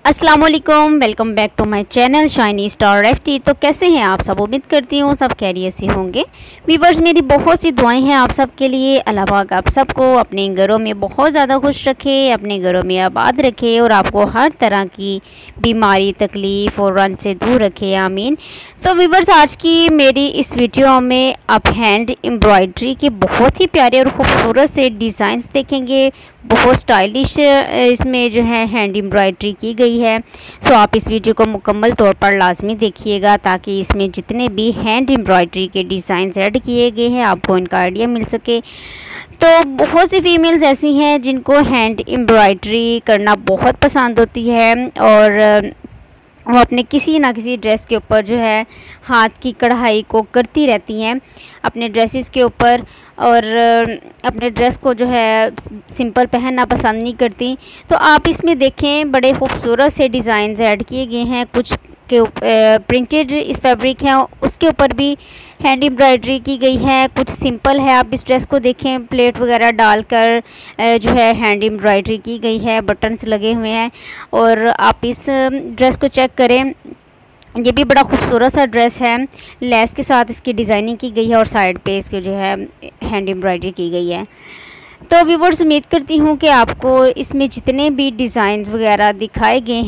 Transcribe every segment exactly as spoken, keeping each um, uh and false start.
अस्सलाम वालेकुम, welcome back to my channel Shiny Star FT. तो कैसे हैं आप सब? उम्मीद करती हूँ सब खैरियत से होंगे। व्यूअर्स, मेरी बहुत सी दुआएं हैं आप सब के लिए। अल्लाह पाक आप सबको अपने घरों में बहुत ज़्यादा खुश रखे, अपने घरों में आबाद रखे और आपको हर तरह की बीमारी, तकलीफ़ और रंज से दूर रखे, आमीन। तो व्यूअर्स, आज की मेरी इस वीडियो में आप हैंड एम्ब्रॉयड्री के बहुत ही प्यारे और ख़ूबसूरत से डिज़ाइंस देखेंगे। बहुत स्टाइलिश इसमें जो है हैंड एम्ब्रॉयड्री की गई है। सो आप इस वीडियो को मुकम्मल तौर पर लाजमी देखिएगा ताकि इसमें जितने भी हैंड एम्ब्रॉयड्री के डिज़ाइंस ऐड किए गए हैं आपको इनका आइडिया मिल सके। तो बहुत सी फीमेल्स ऐसी हैं जिनको हैंड एम्ब्रॉयड्री करना बहुत पसंद होती है और वो अपने किसी ना किसी ड्रेस के ऊपर जो है हाथ की कढ़ाई को करती रहती हैं अपने ड्रेसेस के ऊपर, और अपने ड्रेस को जो है सिंपल पहनना पसंद नहीं करती। तो आप इसमें देखें बड़े खूबसूरत से डिज़ाइंस ऐड किए गए हैं। कुछ के प्रिंटेड इस फैब्रिक है उसके ऊपर भी हैंड एम्ब्रॉयड्री की गई है, कुछ सिंपल है। आप इस ड्रेस को देखें, प्लेट वगैरह डालकर जो है हैंड एम्ब्रॉयड्री की गई है, बटन्स लगे हुए हैं। और आप इस ड्रेस को चेक करें, ये भी बड़ा खूबसूरत सा ड्रेस है। लेस के साथ इसकी डिज़ाइनिंग की गई है और साइड पे इसके जो है हैंड एम्ब्रॉयड्री की गई है। तो व्यूअर्स, उम्मीद करती हूँ कि आपको इसमें जितने भी डिज़ाइंस वगैरह दिखाए गए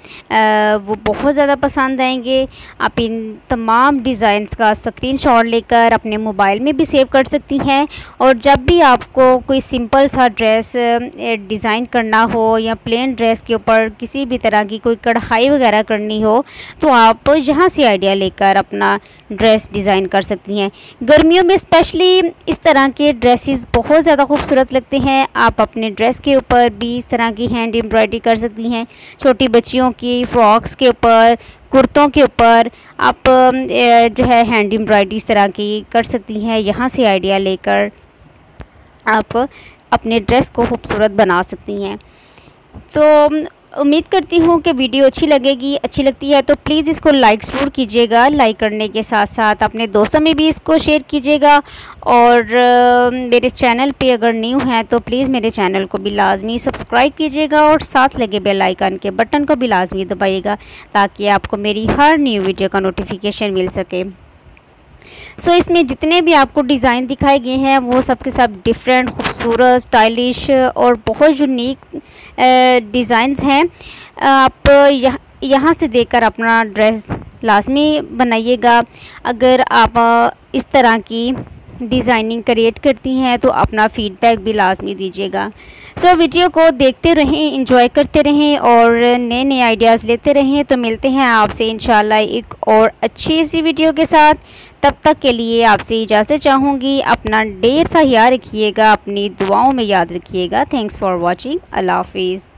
हैं वो बहुत ज़्यादा पसंद आएंगे। आप इन तमाम डिज़ाइंस का स्क्रीनशॉट लेकर अपने मोबाइल में भी सेव कर सकती हैं, और जब भी आपको कोई सिंपल सा ड्रेस डिज़ाइन करना हो या प्लेन ड्रेस के ऊपर किसी भी तरह की कोई कढ़ाई वगैरह करनी हो तो आप यहाँ से आइडिया लेकर अपना ड्रेस डिज़ाइन कर सकती हैं। गर्मियों में स्पेशली इस तरह के ड्रेसेस बहुत ज़्यादा खूबसूरत लगते हैं। आप अपने ड्रेस के ऊपर भी इस तरह की हैंड एम्ब्रॉयडरी कर सकती हैं। छोटी बच्चियों की फ्रॉक्स के ऊपर, कुर्तों के ऊपर आप जो है हैंड एम्ब्रॉयडरी इस तरह की कर सकती हैं। यहाँ से आइडिया लेकर आप अपने ड्रेस को खूबसूरत बना सकती हैं। तो उम्मीद करती हूँ कि वीडियो अच्छी लगेगी। अच्छी लगती है तो प्लीज़ इसको लाइक ज़रूर कीजिएगा। लाइक करने के साथ साथ अपने दोस्तों में भी इसको शेयर कीजिएगा, और मेरे चैनल पे अगर न्यू हैं तो प्लीज़ मेरे चैनल को भी लाजमी सब्सक्राइब कीजिएगा और साथ लगे बेल आइकन के बटन को भी लाजमी दबाइएगा ताकि आपको मेरी हर न्यू वीडियो का नोटिफिकेशन मिल सके। सो so, इसमें जितने भी आपको डिज़ाइन दिखाए गए हैं वो सब के सब डिफरेंट, खूबसूरत, स्टाइलिश और बहुत यूनिक डिज़ाइंस हैं। आप यह, यहाँ से देखकर अपना ड्रेस लाजमी बनाइएगा। अगर आप इस तरह की डिज़ाइनिंग क्रिएट करती हैं तो अपना फीडबैक भी लाजमी दीजिएगा। सो so, वीडियो को देखते रहें, एंजॉय करते रहें और नए नए आइडियाज़ लेते रहें। तो मिलते हैं आपसे इंशाल्लाह एक और अच्छी सी वीडियो के साथ। तब तक के लिए आपसे इजाज़त चाहूँगी। अपना ढेर सा ख्याल रखिएगा, अपनी दुआओं में याद रखिएगा। Thanks for watching. अल्लाह हाफिज़।